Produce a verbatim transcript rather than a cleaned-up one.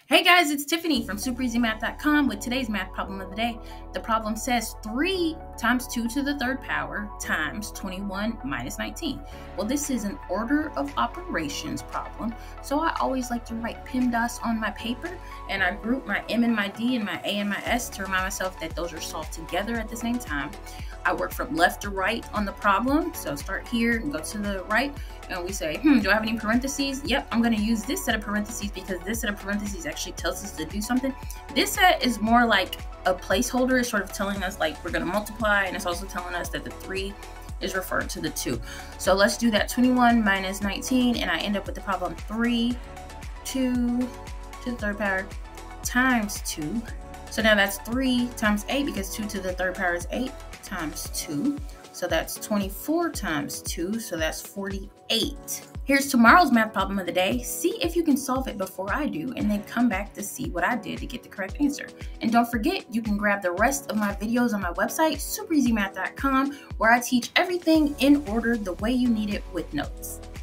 Hey guys, it's Tiffany from super easy math dot com with today's math problem of the day. The problem says three times two to the third power times twenty-one minus nineteen. Well, this is an order of operations problem, so I always like to write PEMDAS on my paper, and I group my M and my D and my A and my S to remind myself that those are solved together at the same time. I work from left to right on the problem, so start here and go to the right, and we say, hmm, do I have any parentheses? Yep, I'm going to use this set of parentheses because this set of parentheses actually tells us to do something. This set is more like a placeholder. It's sort of telling us like we're going to multiply, and it's also telling us that the three is referred to the two. So let's do that. twenty-one minus nineteen, and I end up with the problem three, two to the third power times two. So now that's three times eight because two to the third power is eight times two. So that's twenty-four times two, so that's forty-eight. Here's tomorrow's math problem of the day. See if you can solve it before I do, and then come back to see what I did to get the correct answer. And don't forget, you can grab the rest of my videos on my website, super easy math dot com, where I teach everything in order the way you need it with notes.